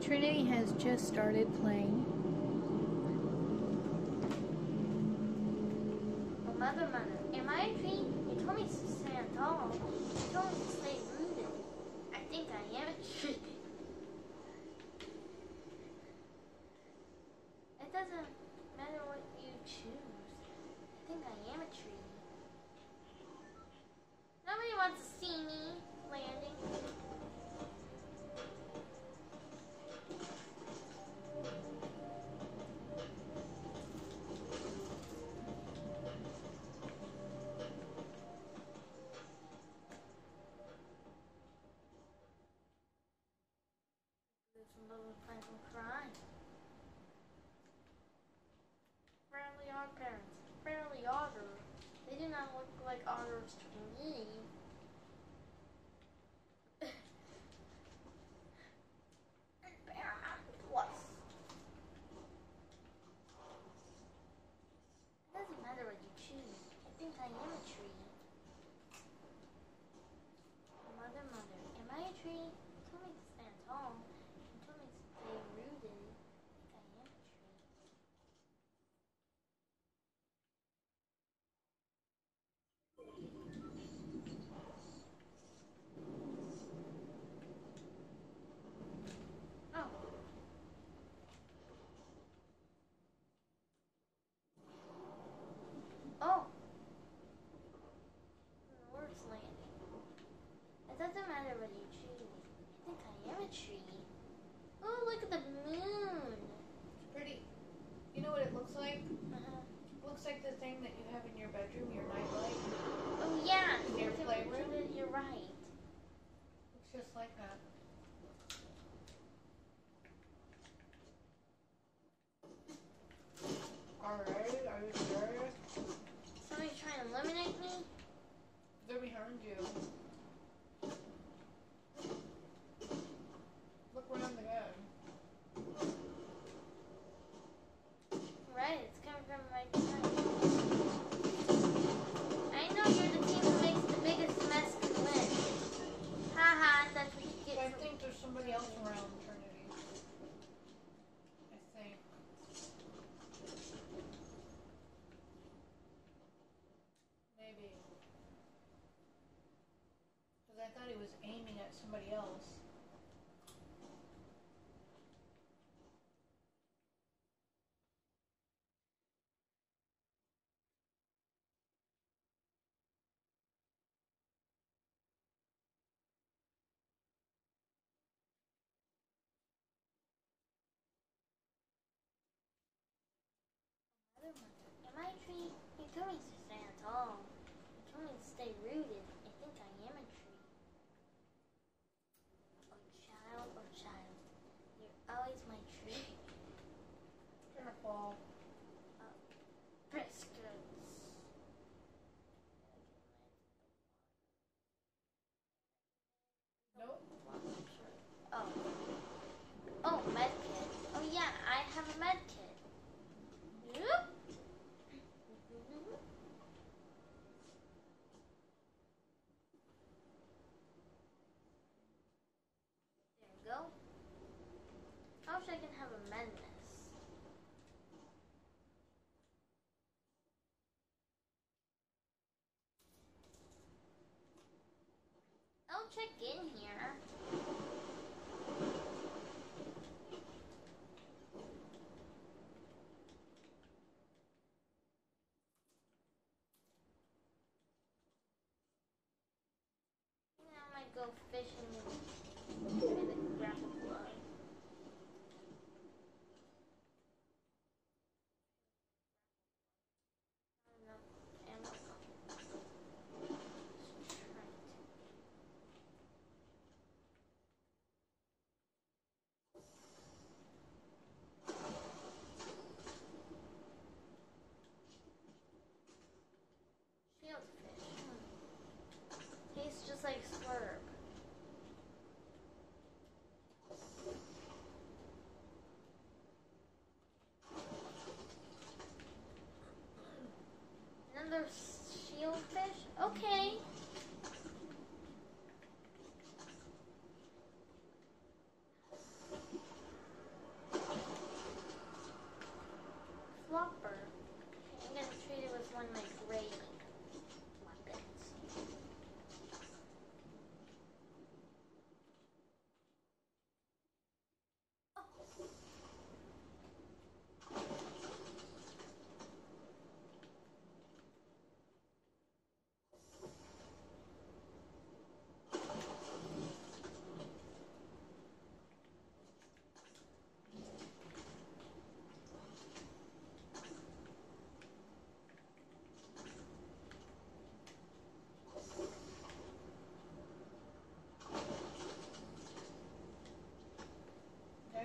Trinity has just started playing. Oh, mother, am I a tree? You told me to stand tall. You told me to stay rooted. I think I am a tree. It doesn't matter what you choose. I think I am a tree. Nobody wants to see me landing. There's a little friend crying. Fairly odd parents. Fairly odder. They do not look like otters to me. Plus. It doesn't matter what you choose. I think I am a tree. Mother, am I a tree? You told me to stand tall. You told me to stay rooted. I think I am a tree. Oh. Oh. The word's landing. It doesn't matter what you choose. I think I am a tree. Oh, look at the moon. It's pretty. You know what it looks like? Looks like the thing that you have in your bedroom, your nightlight. Oh yeah. In your playroom. You're right. Looks just like that. Alright, are you serious? Somebody's trying to eliminate me? They're behind you. Look around again. Right, it's coming from right behind. I know you're the team that makes the biggest mess can win. Haha, that's what you get. So I think there's somebody else around Trinity. I think. Maybe. Because I thought he was aiming at somebody else. Am I a tree? You told me to stand tall. You told me to stay rooted. I think I am a tree. Oh child, you're always my tree. Careful. Biscuits. Nope. Oh. Oh, medkit. Oh yeah, I have a medkit. Yep. There you go. I wish I can have a madness. I'll check in here. I might go fishing and grab the blood. Tastes just like Slurp. Another shieldfish? Okay.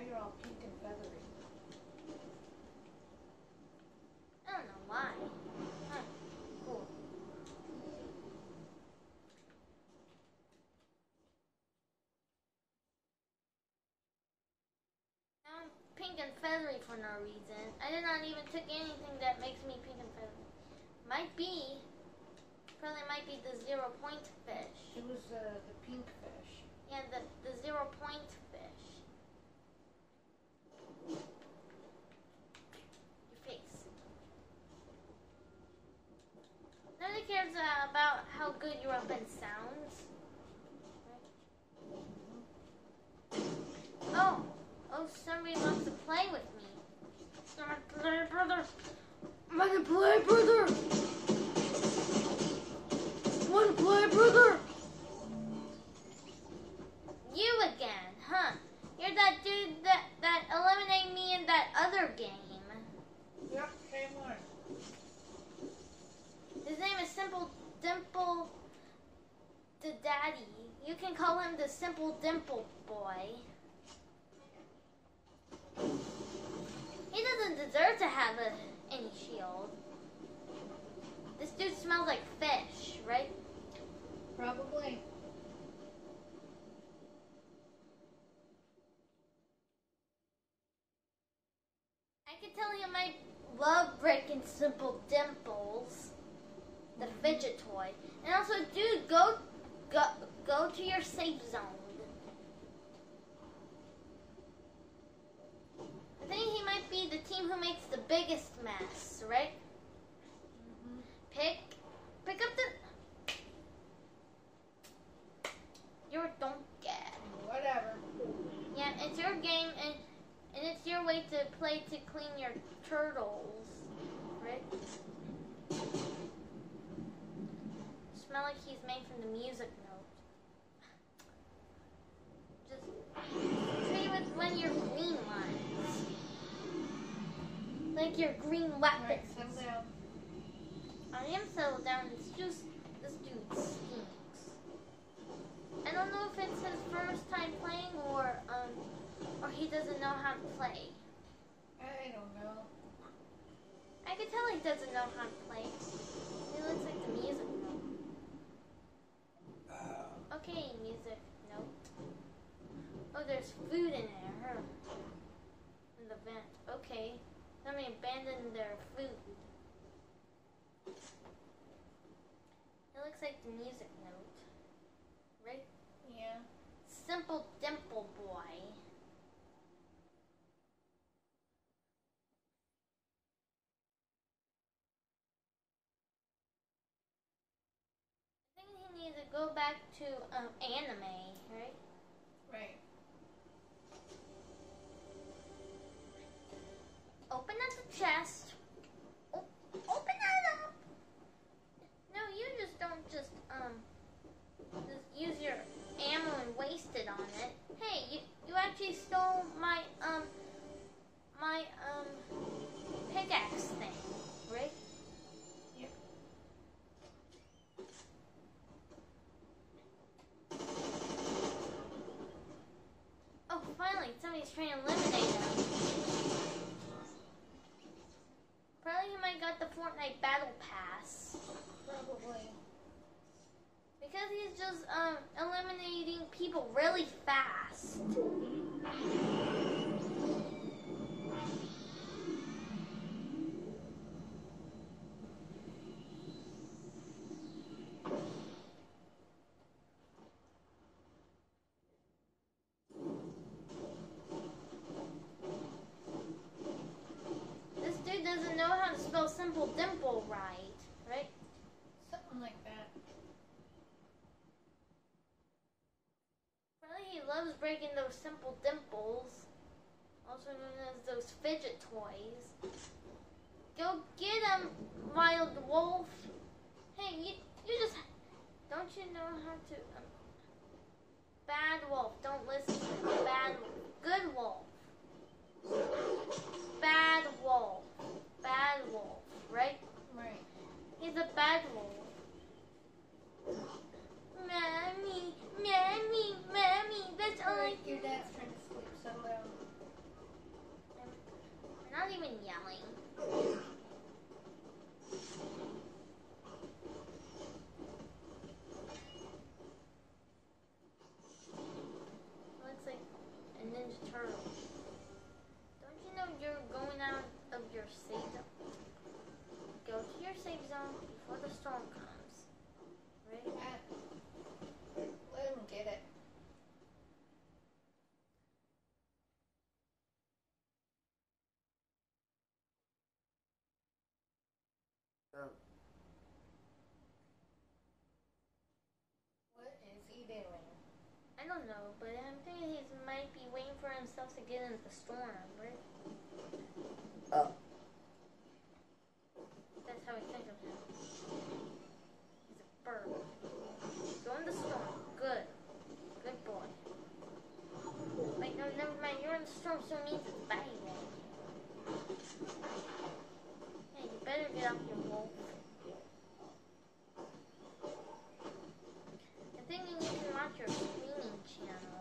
you're all pink and feathery. I don't know why. Huh. Cool. Now I'm pink and feathery for no reason. I did not even take anything that makes me pink and feathery. Probably might be the 0 point fish. It was the pink fish. Yeah, the 0 point fish. Your face. Nobody cares about how good your weapon sounds. Right? Oh, somebody wants to play with me. I'm gonna play, brother. Wanna play, brother? Wanna play, brother? You again, huh? You're that dude that eliminated me in that other game. Yep, same one. His name is Simple Dimple the Daddy. You can call him the Simple Dimple Boy. He doesn't deserve to have any shield. This dude smells like fish, right? Probably. I can tell you might love breaking Simple Dimples, the fidget toy. And also, dude, go to your safe zone. I think he might be the team who makes the biggest mess, right? Mm-hmm. Pick up the... Don't get. Whatever. Yeah, it's your game, and it's your way to play to clean your turtles, right? Smell like he's made from the music note. Just say with when you're green ones. Like your green weapons. Alright, settle down. I am settled down. It's just this dude stinks. I don't know if it's his first time playing or he doesn't know how to play. I don't know. I can tell he doesn't know how to play. He looks like the music note. Okay, music note. Oh, there's food in there. Huh? In the vent. Okay. Somebody abandoned their food. It looks like the music note. Right? Yeah. Simple Dimple Boy. I think he needs to go back to anime, right? Right. Open up the chest. Open that up. No, you just don't just use your ammo and waste it on it. Hey, you actually stole my pickaxe thing, right? Yep. Oh, finally, somebody's trying to eliminate him. Probably he might got the Fortnite Battle Pass. Probably. Because he's just eliminating people really fast. This dude doesn't know how to spell Simple Dimple right? Something like that. Probably he loves breaking those Simple Dimples, also known as those fidget toys. Go get him, Wild Wolf. Hey, you just... Don't you know how to... Bad Wolf, don't listen to him. Bad Wolf. Good Wolf. Bad Wolf. Bad Wolf, right? Right. He's a bad wolf. Mommy, that's all I Alright, your dad's trying to sleep. Settle down. human yelling. Looks like a Ninja Turtle. Don't you know you're going out of your safe zone? Go to your safe zone before the storm comes. Right? Let him get it. What is he doing? I don't know, but I'm thinking he might be waiting for himself to get into the storm, right? Oh. That's how I think of him. He's a bird. Go in the storm. Good. Good boy. Wait, no, never mind. You're in the storm, so it means it's bad. Hey, you better get off your wolf. I think you need to watch your streaming channel.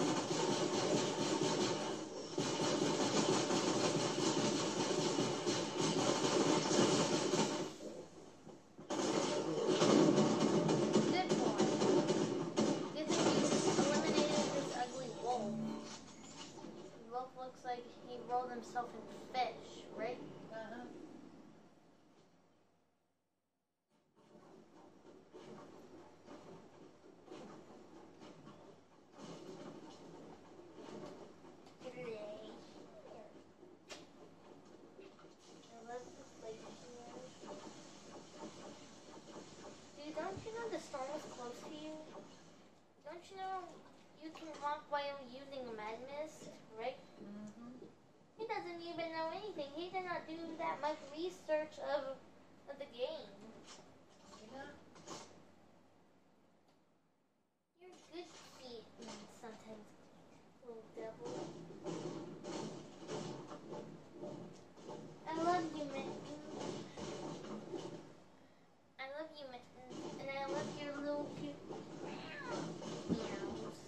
Good boy. Good thing you eliminated this ugly wolf. The wolf looks like he rolled himself in fish, right? Uh-huh. Dude, don't you know the storm was close to you? Don't you know you can walk while using a mad mist, right? Mm-hmm. He doesn't even know anything. He did not do that much research of the game. Yeah. You're good feet sometimes, little devil. I love you, Mitten. I love you, Mitten. And I love your little cute meows.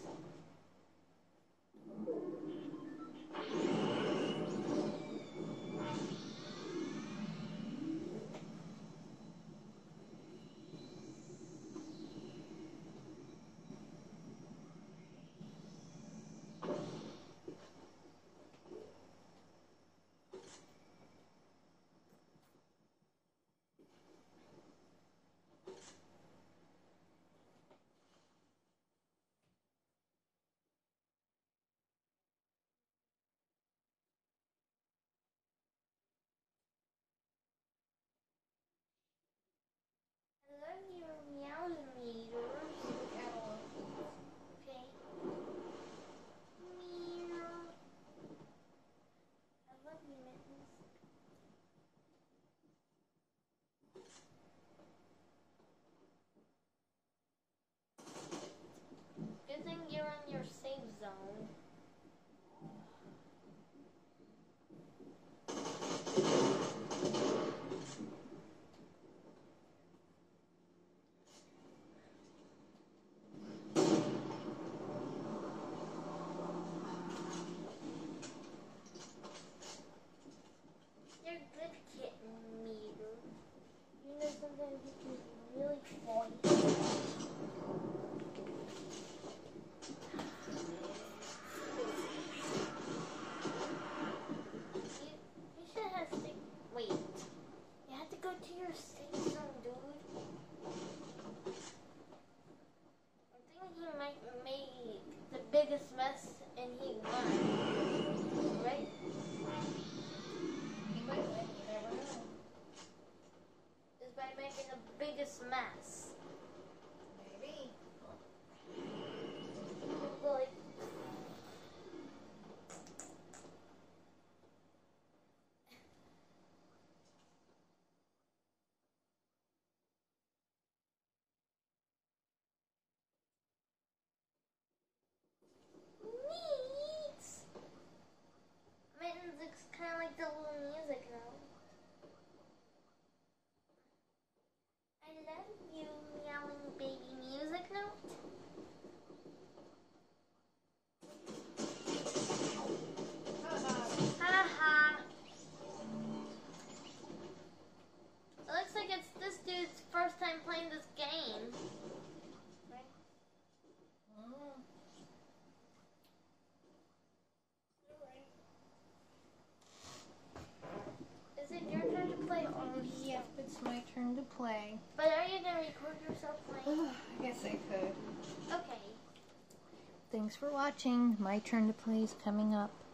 to play. But are you going to record yourself playing? I guess I could. Okay. Thanks for watching. My turn to play is coming up.